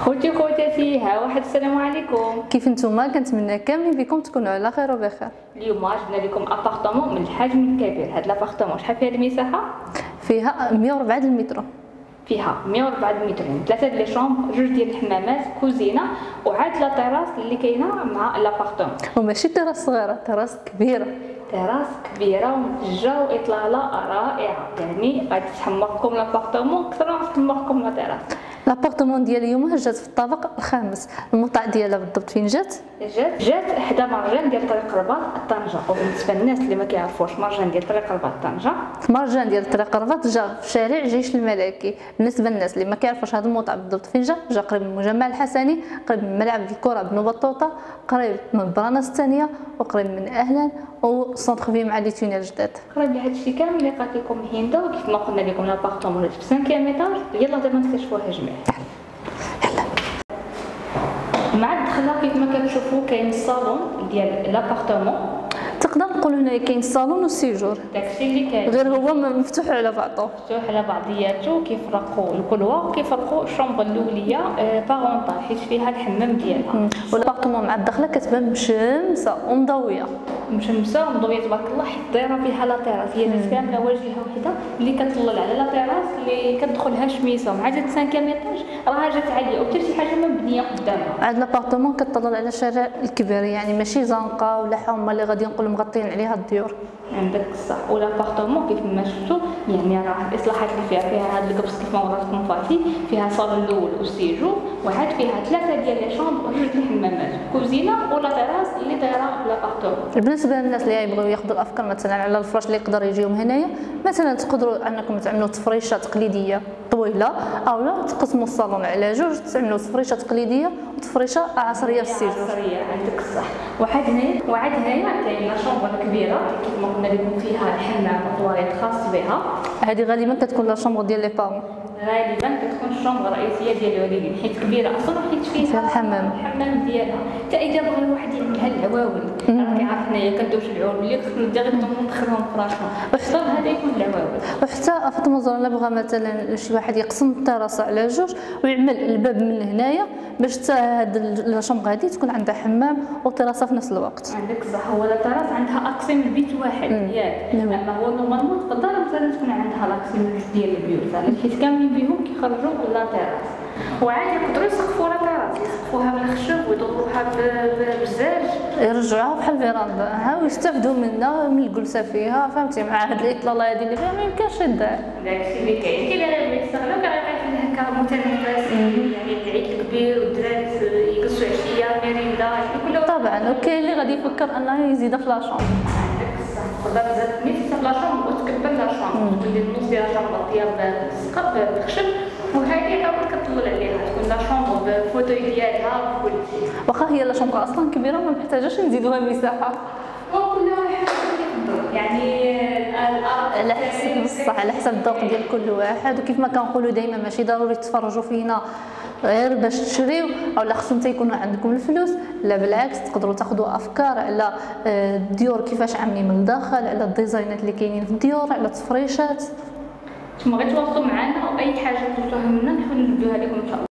خوتي وخواتاتي، ها واحد السلام عليكم. كيف نتوما؟ كنتمنى كاملين بكم تكونوا على خير وبخير. اليوم جبنا لكم ابارطمون من الحجم الكبير. هاد لابارطمون شحال فيها المساحه؟ فيها 104 المتر. فيها 104 متر، يعني 3 ديال لي شومبر، 2 ديال الحمامات، كوزينه، وعاد لا تيراس اللي كاينه مع لابارطمون. وماشي تيراس صغيره، تيراس كبيره. تيراس كبيره ومتجه واطلاله رائعه، يعني غادي تحمقكم لابارطمون اكثر ما تحمقكم لا تيراس. لابارطمون ديال اليوم جات في الطابق الخامس. الموطع ديالها بالضبط فين جات؟ جات حدا مرجان ديال طريق الرباط طنجه. وبالنسبه للناس اللي ما كيعرفوش مرجان ديال طريق الرباط طنجه، مرجان ديال طريق الرباط جا في شارع جيش الملكي. بالنسبه للناس اللي ما كيعرفوش هذا الموطع بالضبط فين جا قريب من المجمع الحسني، قريب من ملعب الكره بن بطوطه، قريب من برانس الثانيه، وقريب من اهلا وسونتر في مع لي تونيل جداد. قريب لهذا الشيء كامل اللي قالت لكم هندا. وكيف ما قلنا لكم لابارطمون في 5 ايطاج. يلا دابا نكتشفوها جميع. مع الدخله كيف ما كتشوفوا كاين الصالون ديال لابارطمون. تقدر نقولوا هنا كاين الصالون والسيجور، داكشي اللي كاين، غير هو مفتوح على بعضه، مفتوح على بعضياته. كيفرقوا الكلوه، كيفرقوا الشومبر الاوليه بارونطال حيت فيها الحمام ديالها. والابارطمون مع الدخله كتبان مشمسه ومضويه، مشمسه ومضويه تبارك الله، حيت دايره فيها لا تيراس. هي ناس كامله واجهه وحده اللي كتطلل على لا تيراس اللي كتدخلها شميسه. ومع جات 5 ايطاج راها جات عاليه وحتى شي حاجه مبنيه قدامها. عاد لابارطمون كتطلل على الشارع الكبير، يعني ماشي زنقه ولا حومه اللي غادي نقولوا مغطين عليها الديور. عندك الصح. ولابارطمون كيف ما شفتوا يعني راه الاصلاحات اللي فيها هاد الكبس كيف ما وراتكم فاتي، فيها صالون الاول والسيجور، وعاد فيها 3 ديال لي شومبر و2 الحمامات، كوزينه ولا تيراس اللي دايره بلابارطمون. بالنسبه للناس اللي يبغيو ياخذوا الافكار مثلا على الفراش اللي يقدر يجيهم هنايا، مثلا تقدروا انكم تعملوا تفريشه تقليديه طويله، او لا تقسموا الصالون على جوج، تعملوا تفريشه تقليديه وتفريشه عصريه في السيجور. عصريه، عندك الصح. وعاد هنايا كاين لا شومبر كبيره كيف ما قلنا لكم، فيها الحمام وطواليت خاص بها. هذه غالبا كتكون لا شومبر ديال لي بارون، غالبا كتكون الشومبر الرئيسيه ديال الوالدين حيت كبيره اصلا، حيت فيها الحمام ديالها. حتى اذا بغى الواحد يعملها العواول، راك عارف حنايا كندوش العواول اللي كنبدا غير ندخلهم فراشهم، اختار هذا يكون العواول. وحتى فاطمه الزهراء بغى مثلا شي واحد يقسم التراس على جوج ويعمل الباب من هنايا باش حتى هاد الشومبر هادي تكون عندها حمام وتراسه في نفس الوقت. عندك صح. هو لا تراس عندها اقسام البيت واحد ياك، اما هو نورمالمون تقدر مثلا تكون عندها لاكسيم ديال البيوت، حيت كاملين بهم كيخرجوا لا تراس. وعاد يقدروا يسقفوا لا تراس، يسقفوها بالخشب ويضروها بالزاج، يرجعوها بحال فيراندا ها، ويستافدوا منها من الجلسه فيها، فهمتي؟ مع هاد الاطلاله هادي اللي فيها ما يمكنش يضيع. داكشي اللي كاين اللي غير يستغلوا كيعطيو هكا متنفس، يعني العيد الكبير والدراري يقصوا عشيه ميريندا كله. طبعا. وكاين اللي غادي يفكر انه يزيدها في لاشومبر. عندك الصح. تقدر تزاد ميت في لاشومبر وتكبر لاشومبر، تولي النص ديال لاشومبر ديال السقف بالخشب، وهذه عاود كتطلل عليها تكون لا شومبر بالفوتوي ديالها وكل شيء. واخا هي لا شومبر اصلا كبيره وما محتاجاش نزيدوها مساحه، وكل واحد كيفضل يعني على حسب بصح على حسب الذوق ديال كل واحد. وكيف ما كنقولوا دائما ماشي ضروري تفرجوا فينا غير باش تشريو او لا خصهم حتى يكونوا عندكم الفلوس، لا بالعكس تقدروا تاخذوا افكار على الديور كيفاش عاملين من الداخل، على الديزاينات اللي كاينين في الديور، على التفريشات. نتوما غير تواصلوا معنا او اي حاجه طلبتوها منا نحاولوا نبدوها لكم ان شاء الله.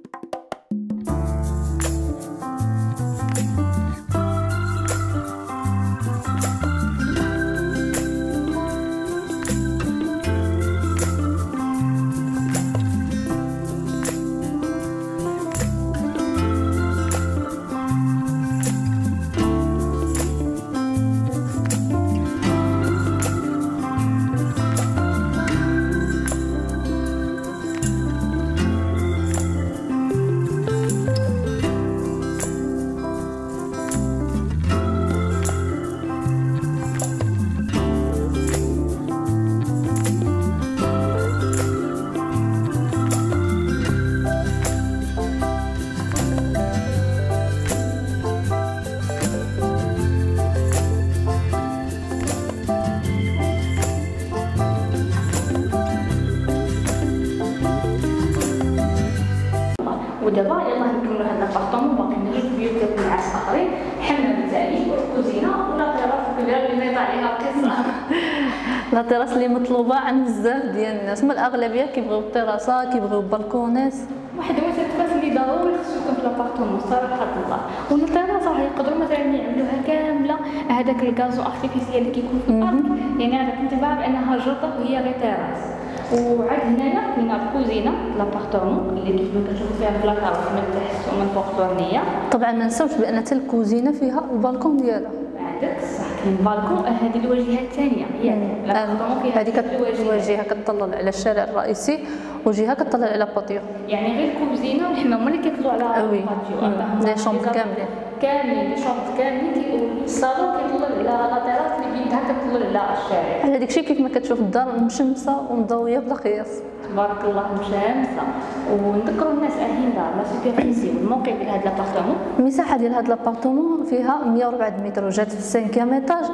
ودابا يلاه نكملوا هاد لابارطمون. باقي لنا جوج بيوت ديال النعاس اخرين، حمام ثاني والكوزينه ولا تيراس كبيره اللي نيط عليها قصه. لا تيراس اللي مطلوبه عند بزاف ديال الناس، ما الاغلبيه كيبغيو التيراسه، كيبغيو البالكونات. واحد المتنفس اللي ضروري لابارتمون صراحه الله. والطيراسه راح يقدروا مثلا يعملوها كامله هذاك الغازو ارتيفيسيال اللي كيكون في الارض، يعني هذاك انطباع بانها جرده وهي غير تيراس. وعاد هنايا من الكوزينه لابارتمون اللي كيف ما كتشوفوا فيها البلاكار من تحت ومن فوق الورنيه. طبعا ما نساوش بان حتى الكوزينه فيها البالكون ديالها. عندك صح كاين بالكون. هذه الواجهه الثانيه لابارتمون فيها هذيك الواجهه كتطلع على الشارع الرئيسي وجهه كتطلع على باتيو، يعني غير الكوزينه والحمام هما اللي كيطلعوا على الباتيو. لي شومبر كاملين لي شومبر كاملين والصالون كيطلع على لا تيراس اللي بيدها كتطلع على الشارع. على داكشي كيف ما كتشوف الدار مشمسه ومضويه بلا قياس تبارك الله مشامسه. ونذكروا الناس اهين دار لا سوبرفيسي والموقع ديال هذا لابارتمون. المساحه ديال هذا لابارتمون فيها 104 متر وجات في السانكيام ايطاج.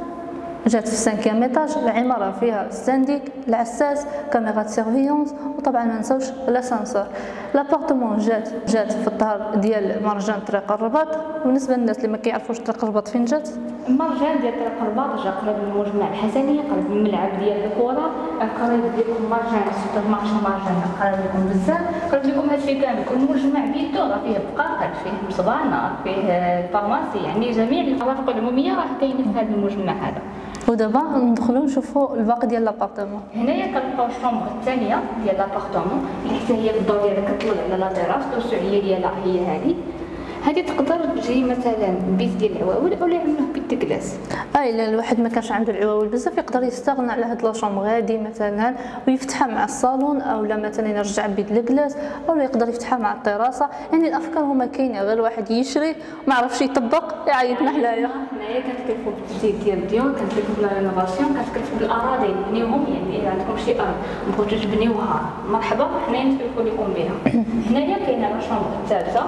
العماره فيها ستانديك، العساس، كاميرا سيرفيونس، وطبعا ما نساوش لاسانسور. لابارتمون جات في الظهر ديال مرجان طريق الرباط. بالنسبه للناس اللي ما كيعرفوش طريق الرباط فين جات، المرجان ديال طريق الرباط جا قريب من المجمع الحسنيه، قريب من الملعب ديال الكره، قريب لكم مرجان السوبر مارشي مرجان قريب لكم بزاف، قريب لكم هادشي كامل. المجمع بيدو راه فيه بقاقات، فيه مصبانه، فيه فارماسي، يعني جميع المرافق العموميه راه كاينه في هذا المجمع هذا. ودابا ندخلوا نشوفوا الباقي ديال لابارتمون. هنايا كنلقاو الشومبر الثانيه ديال لابارتمون اللي حتى هي بالضبط ديالها كتطلع على لا تيراس. السعوديه ديالها هي هذه تقدر تجي مثلا بيت ديال العواول اولا يعملوه بيت كلاس. الا الواحد ما كانش عنده العواول بزاف يقدر يستغنى على هاد لا شومبر هادي مثلا ويفتحها مع الصالون، اولا مثلا يرجع بيت الكلاس، اولا يقدر يفتحها مع التيراسه. يعني الافكار هما كاينه، غير الواحد يشري ما عرفش يطبق يعيطنا حنايا. حنايا كنتكلفوا بالتجديد ديال الديور، كنتكلفوا بلا رينوفاسيون، كنتكلفوا بالاراضي نبنيوهم. يعني الا عندكم شي ارض بغيتو تبنيوها مرحبا حنايا نتكلفوا لكم بها. هنايا كاينه لا شومبر الثالثه.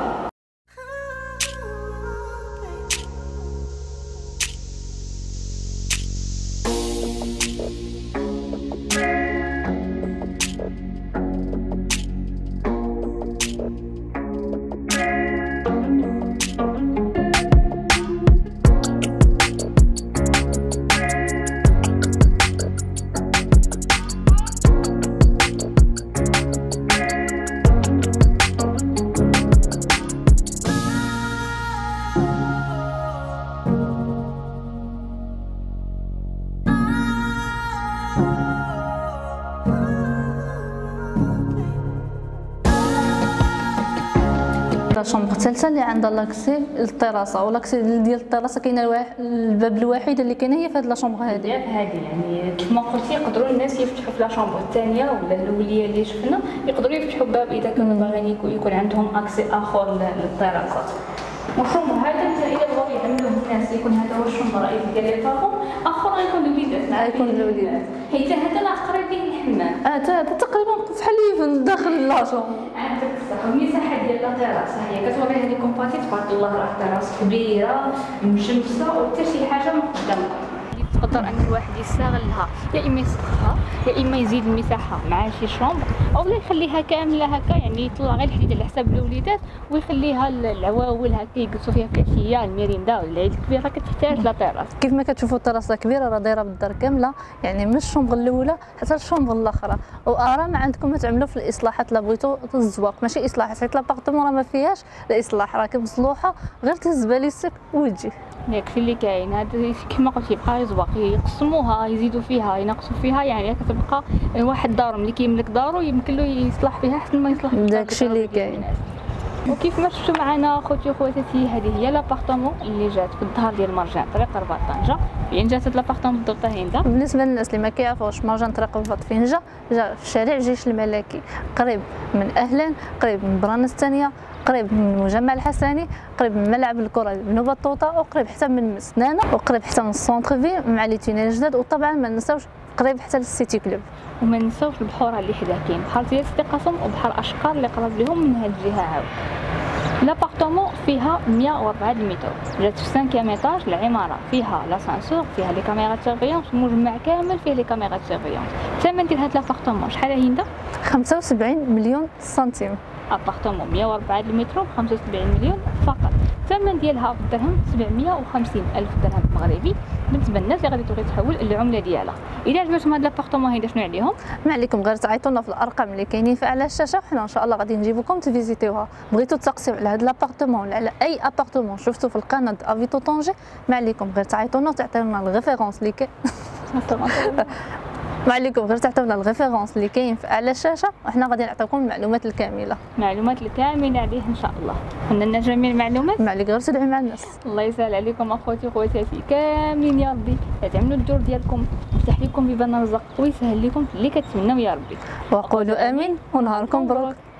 الشومبر الثالثه اللي عندها لاكسي للتيراسه، ولاكسي ديال التيراسه كاينه الباب الوحيد اللي كاينه هي في هذه لا شومبر هذه. يعني كما قلتي يقدروا الناس يفتحوا في لا شومبر الثانيه ولا الاوليه اللي شفنا، يقدروا يفتحوا باب اذا كانوا باغيين يكون عندهم اكسي اخر للتيراسات. والشومبر هذا اذا بغاو يعملوه الناس يكون هذا هو الشومبر الرئيسي ديال لي بارون، اخر يكون الوليدات. يكون الوليدات حيت هذا راه قريب ليه الحمام. هذا تقريبا بحال داخل لا شومبر. عندك الصح. المساحه ديال لا تيراس هي كتوري هذه كومباتي تبارك الله راه تيراس كبيره مشمسه وحتى شي حاجه ما قدامكم. تقدر ان الواحد يستغلها، يا اما يسقفها يا اما يزيد المساحه مع شي شومبر، اولا يخليها كامله هكا، يعني يطلع غير الحديد على حساب الوليدات ويخليها العواول هكا يجلسوا فيها في العشيه الميريندا ولا العيد الكبير. راه كتحتاج لا تيراس. كيف ما كتشوفوا التيراسه كبيره راه دايره بالدار كامله، يعني من الشومبر الاولى حتى الشومبر الاخرى. وارى ما عندكم ما تعملوا في الاصلاحات لا بغيتوا الزواق، ماشي اصلاحات حيت لابارتمون راه ما فيهاش الاصلاح، راه مصلوحه غير تهز باليستك وتجي. ياكشي اللي كاين هذا كيما قلتي بقى يزواق، يقسموها يزيدوا فيها ينقصوا فيها، يعني كتبقى واحد دار ملي كيملك دارو يمكن له يصلح فيها حتى ما يصلح داكشي اللي كاين. وكيف ما شفتوا معنا خوتي وخواتاتي هذه هي لابارتمون اللي جات في الظهر ديال مرجان طريق الرباط طنجه. فين جات هاد لابارتمون بالضبط هنا؟ بالنسبه للناس اللي ما كيعرفوش مرجان طريق الرباط فين جا في شارع الجيش الملكي، قريب من اهلا، قريب من برانس الثانيه، قريب من المجمع الحسني، قريب من ملعب الكره بن بطوطه، وقريب حتى من مسنانه، وقريب حتى من السونتر في مع لي تونيل الجداد، وطبعا ما ننساوش قريب حتى للسيتي كلوب. وما ننساوش البحور اللي حداه كاين بحر ديال سيدي قاسم وبحر اشقر اللي قرب لهم من هذه الجهه. عاود لابارتمون ابارتمون فيها 104 المتر، جات في 5 ايطاج. العماره فيها لاسانسور، فيها لي كاميرات سيرفيونس، المجمع كامل فيه لي كاميرات سيرفيونس. الثمن ديال هاد لابارتمون شحال هي؟ 75 مليون سنتيم. ابارتمون 104 المتر ب 75 مليون فقط. الثمن ديالها بالدرهم 750 الف درهم مغربي بالنسبه للناس اللي غادي تبغي تحول العمله ديالها. الا عجبتكم هاد لابارتمون هيدا شنو عليهم؟ ما عليكم غير تعيطونا في الارقام اللي كاينين في اعلى الشاشه، وحنا ان شاء الله غادي نجيبوكم تفيزيتيوها. بغيتو تسقسيو على هاد لابارتمون ولا على اي ابارتمون شفتو في القناه افيتو طونجي، ما عليكم غير تعيطونا وتعطيونا الريفيرونس اللي كاين ما عليكم غير تعطيونا الريفيرونس اللي كاين في اعلى الشاشه، وحنا غادي نعطيكم المعلومات الكامله. المعلومات الكامله عليه ان شاء الله. قلنا لنا جميع المعلومات. ما عليك غير تدعي مع الناس. الله يسهل عليكم اخواتي وخواتاتي كاملين يا ربي، تعملوا الدور ديالكم، يفتح لكم بيبان الرزق ويسهل لكم اللي كتمناو يا ربي. وقولوا امين ونهاركم مبروك.